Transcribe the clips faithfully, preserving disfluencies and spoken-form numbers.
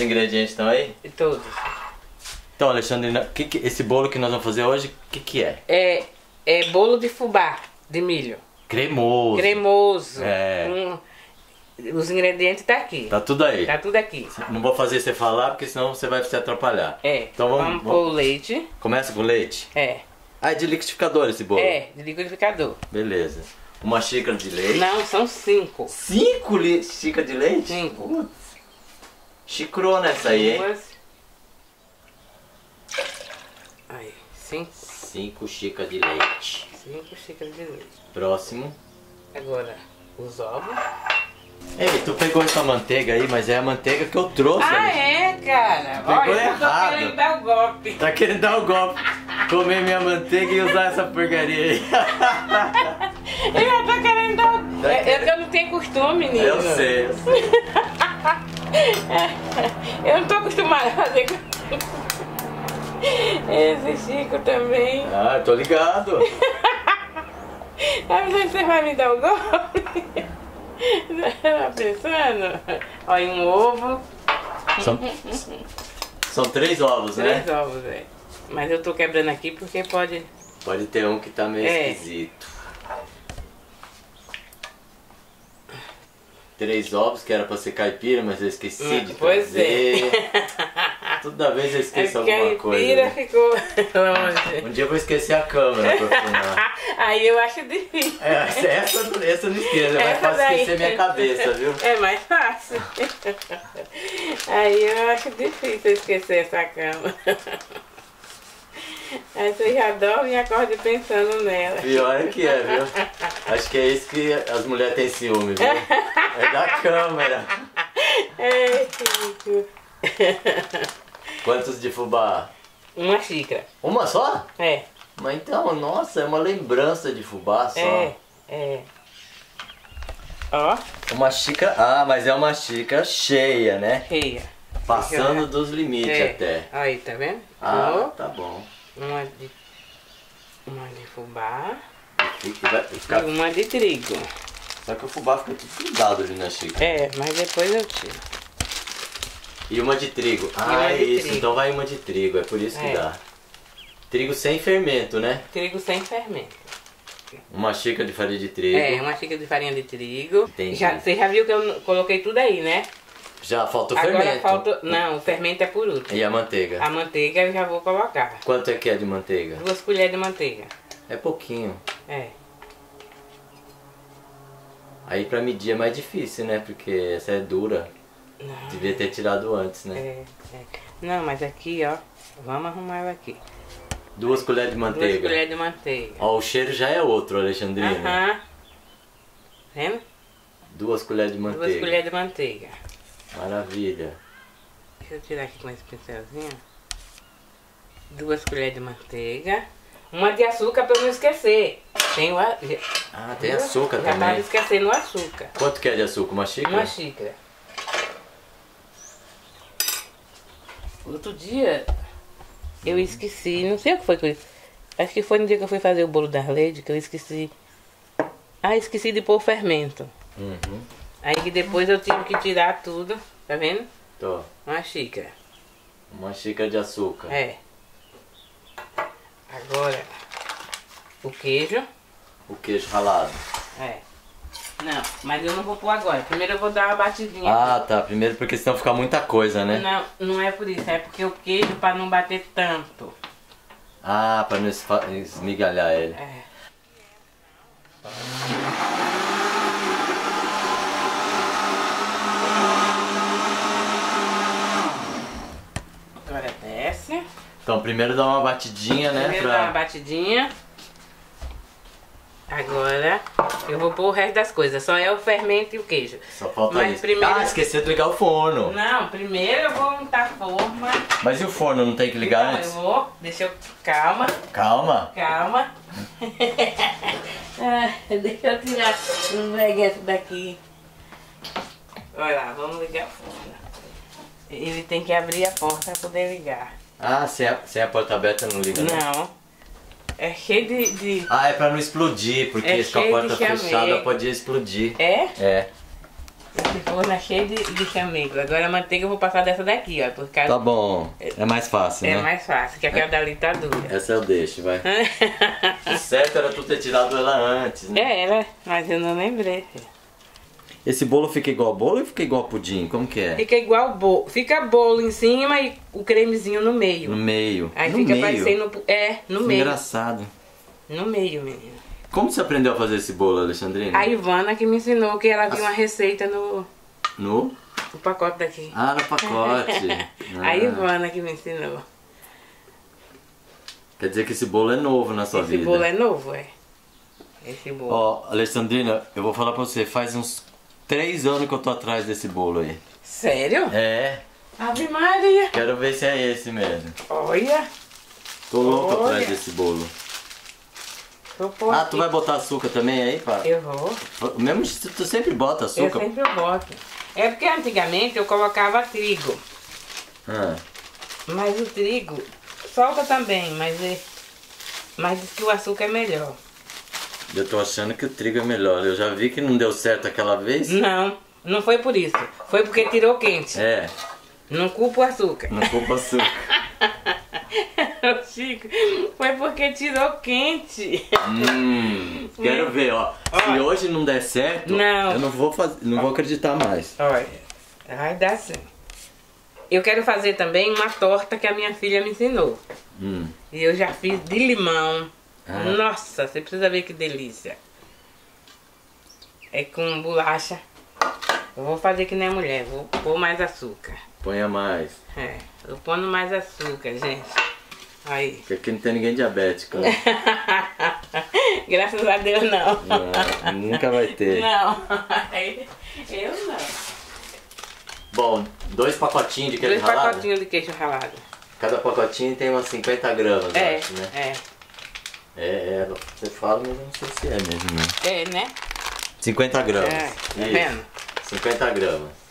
ingredientes estão aí? Todos. Então, Alexandre, que que, esse bolo que nós vamos fazer hoje, o que, que é? É, é bolo de fubá, de milho. Cremoso. Cremoso. É. Hum, os ingredientes tá aqui. Tá tudo aí. Tá tudo aqui. Não vou fazer você falar, porque senão você vai se atrapalhar. É. Então vamos, vamos vamos... pôr o leite. Começa com leite? É. Ah, é de liquidificador esse bolo? É, de liquidificador. Beleza. Uma xícara de leite. Não, são cinco. Cinco li... xícaras de leite? Cinco. Putz. Xicrona essa aí, hein? Duas. Aí, cinco. Cinco xícaras de leite. Cinco xícaras de leite. Próximo. Agora, os ovos. Ei, tu pegou essa manteiga aí, mas é a manteiga que eu trouxe. Ah, Alexandre. é, cara? Pegou Olha, eu tô errado. querendo dar o golpe. Tá querendo dar o golpe. Comer minha manteiga e usar essa porcaria aí. Eu tô querendo dar o... Tá É, querendo- é que eu não tenho costume, menino. Eu sei, eu sei. Eu não tô acostumada a fazer com... Esse Chico também. Ah, eu tô ligado. Tá pensando que você vai me dar o golpe? Tá pensando? Olha, um ovo. São, são três ovos, Três né? ovos, é. Mas eu tô quebrando aqui porque pode... Pode ter um que tá meio É. esquisito. Três ovos, que era pra ser caipira, mas eu esqueci de Pois trazer. é. Toda vez eu esqueço É porque alguma a coisa. caipira né? ficou longe. Um dia eu vou esquecer a câmera pra filmar. Aí eu acho difícil. É, essa, essa, essa eu não esqueço, é mais Essa fácil daí. esquecer minha cabeça, viu? É mais fácil. Aí eu acho difícil esquecer essa cama. Aí você já dorme e acorda pensando nela. Pior é que é, viu? Acho que é isso que as mulheres têm ciúme, viu? É da câmera. É, Chico. Quantos de fubá? Uma xícara. Uma só? É, Mas então, nossa, é uma lembrança de fubá só. é, é. Ó, Uma xícara. Ah, mas é uma xícara cheia, né? cheia. Passando dos limites É. até. Aí, tá vendo? Ah, tá bom. Uma de, uma de fubá Fica- vai ficar- e uma de trigo. Só que o fubá fica tudo grudado ali na xícara. É, mas depois eu tiro. E uma de trigo. Ah, uma é de isso. trigo. Então vai uma de trigo, é por isso que É. dá. Trigo sem fermento, né? Trigo sem fermento. Uma xícara de farinha de trigo. É, uma xícara de farinha de trigo. Entendi. Já, você já viu que eu coloquei tudo aí, né? Já falta o Agora fermento. falta... Não, o fermento é por último. E a manteiga? A manteiga eu já vou colocar. Quanto é que é de manteiga? Duas colheres de manteiga. É pouquinho. É. Aí pra medir é mais difícil, né? Porque essa é dura. Não. Devia ter tirado antes, né? É, é. Não, mas aqui, ó. Vamos arrumar ela aqui. Duas colheres de Duas manteiga. colheres de manteiga. Ó, o cheiro já é outro, Alexandrina. Aham. Vendo? Duas colheres de manteiga. Duas colheres de manteiga. Maravilha. Deixa eu tirar aqui com esse pincelzinho. Duas colheres de manteiga. Uma de açúcar pra eu não esquecer. Tem o a... Ah, tem açúcar Já tava também. esquecendo o açúcar. Quanto que é de açúcar? Uma xícara? Uma xícara. Outro dia eu esqueci, não sei o que foi que eu... Acho que foi no dia que eu fui fazer o bolo da Lady que eu esqueci. Ah, esqueci de pôr o fermento. Uhum. Aí que depois eu tive que tirar tudo, tá vendo? Tô. Uma xícara. Uma xícara de açúcar. É. Agora, o queijo. O queijo ralado. É. Não, mas eu não vou pôr agora. Primeiro eu vou dar uma batidinha. Ah, tá. Primeiro porque senão fica muita coisa, né? Não, não é por isso. É porque o queijo para não bater tanto. Ah, pra não esfa- esmigalhar ele. É. Agora desce. Então primeiro dá uma batidinha, né? Primeiro pra... dá uma batidinha. Agora eu vou pôr o resto das coisas. Só é o fermento e o queijo. Só falta Mas isso. primeiro- Ah, esqueci de ligar o forno. Não, primeiro eu vou untar a forma. Mas e o forno não tem que ligar Então, antes? eu vou. Deixa eu. Calma, Calma. calma. Ah, deixa eu tirar um veguete daqui. Olha lá, vamos ligar o forno. Ele tem que abrir a porta para poder ligar. Ah, sem a, sem a porta aberta não liga, não? Não. É cheio de. de... Ah, é pra não explodir, porque É com a cheio porta de chamegue. fechada pode explodir. É? É. Esse forno é cheio de, de chamego. Agora a manteiga eu vou passar dessa daqui, ó. Por causa... Tá bom. É mais fácil, É né? mais fácil, que aquela dali tá dura. Essa eu deixo, vai. O certo era tu ter tirado ela antes, né? É, ela, mas eu não lembrei. Esse bolo fica igual bolo ou fica igual pudim? Como que é? Fica igual bolo. Fica bolo em cima e o cremezinho no meio. No meio. Aí no fica meio? parecendo... É, no meio. Engraçado. No meio, menino. Como você aprendeu a fazer esse bolo, Alexandrina? A Ivana que me ensinou, que ela viu uma receita no, No? no pacote daqui. Ah, no pacote. A Ah. Ivana que me ensinou. Quer dizer que esse bolo é novo na sua Esse vida. bolo é novo, é. Esse bolo. Ó, Alexandrina, eu vou falar pra você, faz uns três anos que eu tô atrás desse bolo aí. Sério? É, Ave Maria. quero ver se é esse mesmo. Olha. Tô louco Olha. atrás desse bolo. Vou pôr Ah, aqui. tu vai botar açúcar também aí, pá? Eu vou. Mesmo se tu sempre bota Eu açúcar. sempre boto. É porque antigamente eu colocava trigo. Ah, Mas o trigo solta também, mas, é, mas diz que o açúcar é melhor. eu tô achando que o trigo é melhor. Eu já vi que não deu certo aquela vez. Não, não foi por isso. Foi porque tirou quente. É, Não culpa o açúcar. não culpa açúcar. Chico, foi porque tirou quente. Hum, quero ver, ó. Se hoje não der certo, Não. eu não vou fazer, não vou acreditar mais. Olha, vai dar sim. Eu quero fazer também uma torta que a minha filha me ensinou. Hum. E eu já fiz de limão. Ah. Nossa, você precisa ver que delícia. É com bolacha. Eu vou fazer que nem a mulher, vou pôr mais açúcar. Ponha mais. É, eu pondo mais açúcar, gente. Aí. Porque aqui não tem ninguém diabético. Né? Graças a Deus não. Não, nunca vai ter. Não. Eu não. Bom, dois pacotinhos de queijo Dois ralado. pacotinhos de queijo ralado. Cada pacotinho tem umas cinquenta gramas, eu É, acho, né? é. É, é, você fala, mas eu não sei se é mesmo. Né? É, né? cinquenta gramas. É, tá Isso, vendo? cinquenta gramas.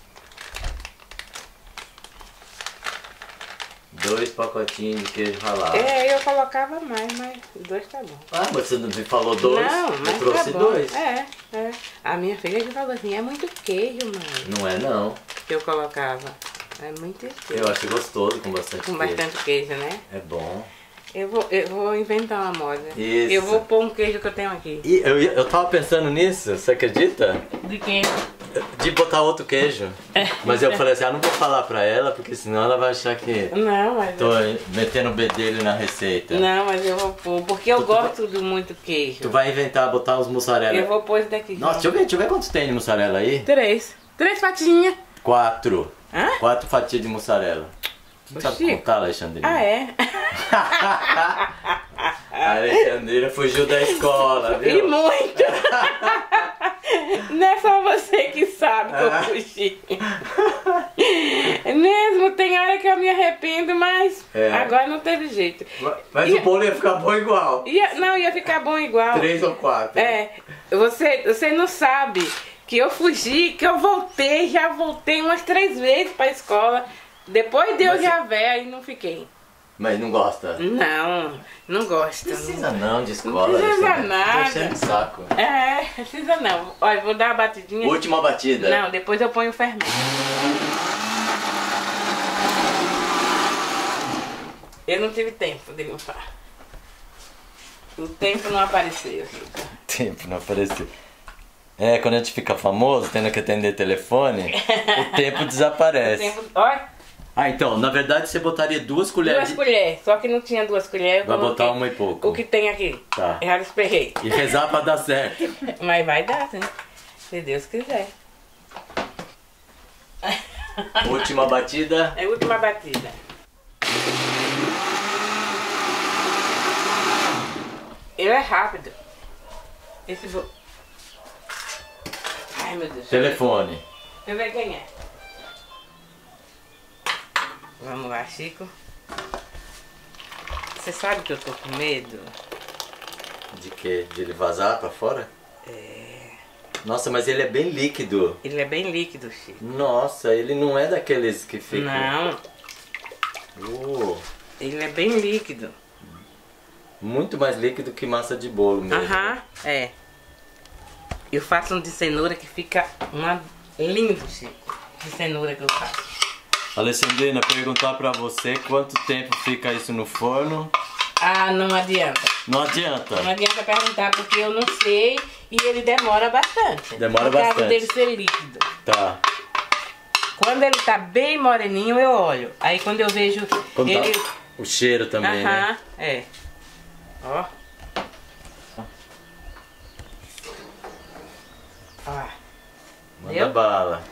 Dois pacotinhos de queijo ralado. É, eu colocava mais, mas dois tá bom. Ah, mas você não me falou dois? Não, eu mas trouxe tá bom. dois. É, é. A minha filha que falou assim, é muito queijo, mãe. Não é não. Que eu colocava. É muito queijo. Eu acho gostoso com bastante Com queijo. bastante queijo, né? É bom. Eu vou, eu vou inventar uma moda. Isso. Eu vou pôr um queijo que eu tenho aqui. E eu, ia- eu tava pensando nisso, você acredita? De queijo. De botar outro queijo. Mas eu falei assim, ah, não vou falar pra ela, porque senão ela vai achar que Não, mas... tô metendo o bedelho na receita. Não, mas eu vou pôr, porque eu Tu- tu gosto de muito queijo. Tu vai inventar botar os mussarela. Eu vou pôr esse daqui. Nossa, deixa eu ver, deixa eu ver quantos tem de mussarela aí. Três. Três fatinhas. Quatro. Hã? Quatro fatias de mussarela. Tu sabe Chico. contar, Alexandrina? Ah, é? A Alexandrina fugiu da escola, E viu? muito. Não é só você que sabe que eu Ah. fugi. Mesmo, tem hora que eu me arrependo, mas É. agora não teve jeito. Mas E- o bolo ia ficar bom igual. Ia, não, ia ficar bom igual. Três ou quatro. É, você, você não sabe que eu fugi, que eu voltei, já voltei umas três vezes pra escola. Depois de eu Mas- já velha e não fiquei. Mas não gosta? Não, não gosto. Precisa não de escola. Não precisa Alexandrina. nada. Tá enchendo o saco. É, precisa não. Olha, vou dar uma batidinha. Última batida. Não, depois eu ponho o fermento. Eu não tive tempo de limpar. O tempo não apareceu. Tempo não apareceu. É, quando a gente fica famoso, tendo que atender telefone, o tempo O desaparece. tempo, olha, Ah, então, na verdade você botaria duas colheres duas de... colheres. Só que não tinha duas colheres. eu Vai coloquei botar uma e pouco. O que tem aqui. Tá. Já esperei. E rezar pra dar certo. Mas vai dar, né? Se Deus quiser. Última batida. É a última batida. Ele é rápido. Esse bo... Ai, meu Deus. Telefone. Deixa eu ver quem é. Vamos lá, Chico. Você sabe que eu tô com medo? De quê? De ele vazar pra fora? É... Nossa, mas ele é bem líquido. Ele é bem líquido, Chico. Nossa, ele não é daqueles que ficam... Não, Uh, ele é bem líquido. muito mais líquido que massa de bolo mesmo. Aham, é. Eu faço um de cenoura que fica uma, lindo, Chico, de cenoura que eu faço. Alessandrina, perguntar pra você quanto tempo fica isso no forno. Ah, não adianta. Não adianta? Não adianta perguntar porque eu não sei e ele demora bastante. Demora por causa bastante. dele ser líquido. Tá. Quando ele tá bem moreninho, eu olho. Aí quando eu vejo Quando ele... tá o cheiro também, Aham, né? é. Ó. Ó. Manda Deu? bala.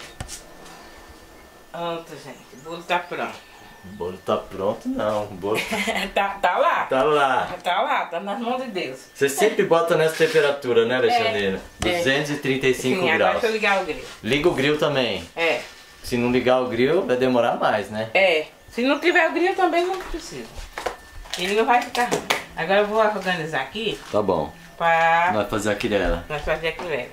Pronto, gente. O bolo tá pronto. O bolo tá pronto, não. O bolo tá, tá lá. tá lá. Tá lá, tá nas mãos de Deus. Você sempre bota nessa temperatura, né, Alexandrina? É. duzentos e trinta e cinco Sim, agora graus. deixa eu ligar o grill. Liga o grill também. É. Se não ligar o grill, vai demorar mais, né? É. Se não tiver o grill também não precisa. Ele não vai ficar ruim. Agora eu vou organizar aqui Tá bom. pra Vai fazer a quirela. nós fazer a quilera.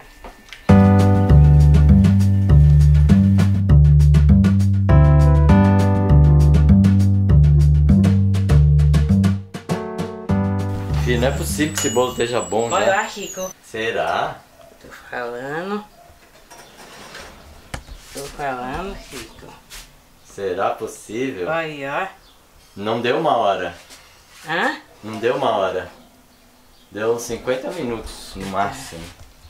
Filho, não é possível que esse bolo esteja bom Olha já. lá, Chico. Será? Tô falando. Tô falando, Chico. Será possível? Aí, ó. Não deu uma hora. Hã? Não deu uma hora. Deu uns cinquenta minutos no máximo.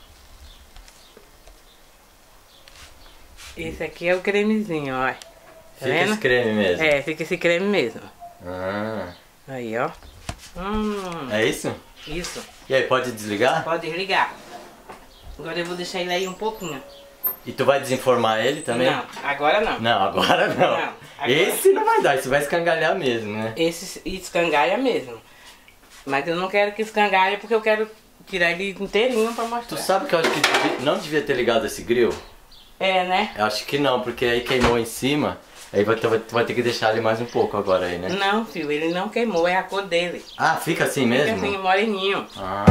Esse aqui é o cremezinho, ó. Tá Fica vendo? esse creme mesmo. É, fica esse creme mesmo. Ah, Aí, ó. Hum, é isso? isso. E aí, pode desligar? Pode desligar. Agora eu vou deixar ele aí um pouquinho. E tu vai desenformar ele também? Não, agora não. Não, agora não. Não, agora- Esse não vai dar, esse vai escangalhar mesmo, né? Esse escangalha mesmo. Mas eu não quero que escangalhe porque eu quero tirar ele inteirinho pra Tu mostrar. sabe que eu acho que devia- não devia ter ligado esse grill? É, né? Eu acho que não, porque aí queimou em cima. Aí vai ter, tu vai ter que deixar ele mais um pouco agora aí, né? Não, filho, ele não queimou, é a cor dele. Ah, fica assim Fica mesmo? assim, moreninho. Ah.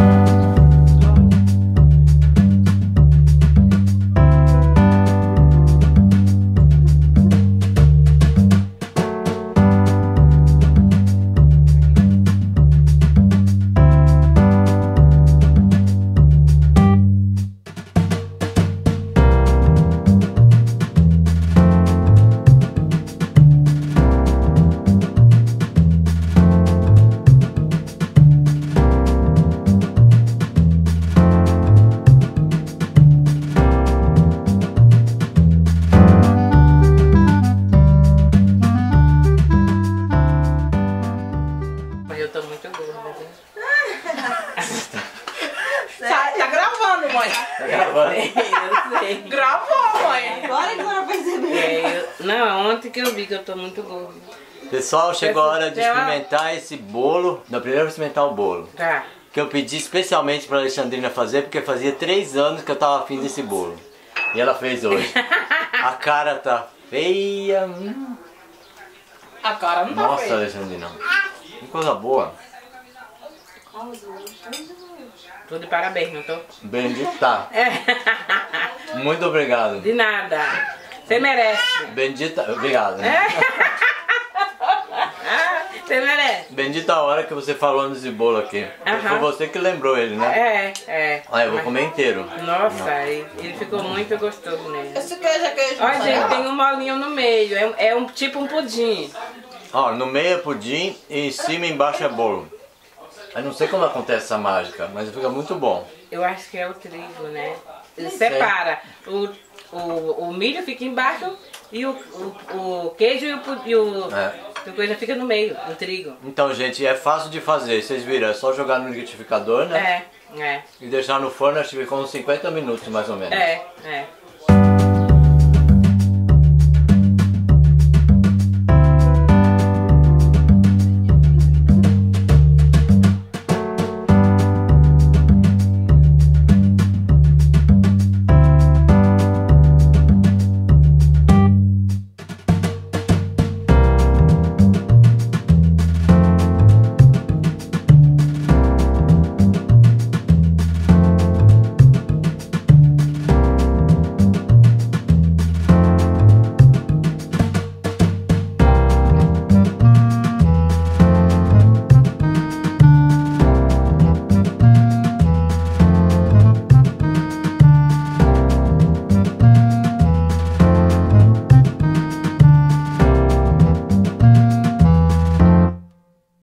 Eu tô muito gorda, viu? Tá, tá gravando, mãe. Tá gravando? Eu sei. Gravou, mãe. Agora que ela percebeu. É, eu- não, ontem que eu vi que eu tô muito gorda. Pessoal, chegou a hora de Tem uma- experimentar esse bolo. Não, primeiro eu vou experimentar o bolo. Tá. Que eu pedi especialmente pra Alexandrina fazer, porque fazia três anos que eu tava afim desse bolo. E ela fez hoje. A cara tá feia. hum. A cara não tá Nossa, feia. Alexandrina. Que coisa boa. Tô de parabéns, não tô? Bendita. É. Muito obrigado. De nada. Você merece. Bendita. Obrigado. Você merece. Bendita a hora que você falou nesse bolo aqui. Aham. Foi você que lembrou ele, né? É, é. Ah, eu vou Mas- comer inteiro. Nossa, ele, ele ficou muito gostoso mesmo. Esse queijo é queijo. Olha, gente, mussarela? tem um molinho no meio. É, um- é um tipo um pudim. Ó, no meio é pudim e em cima e embaixo é bolo. Eu não sei como acontece essa mágica, mas fica muito bom. Eu acho que é o trigo, né? Ele separa. O, o, o milho fica embaixo e o, o, o queijo e o, pu- e o É. a coisa fica no meio, o trigo. Então, gente, é fácil de fazer. Vocês viram, é só jogar no liquidificador, né? É, é, E deixar no forno, acho que ficou uns cinquenta minutos mais ou menos. é, é.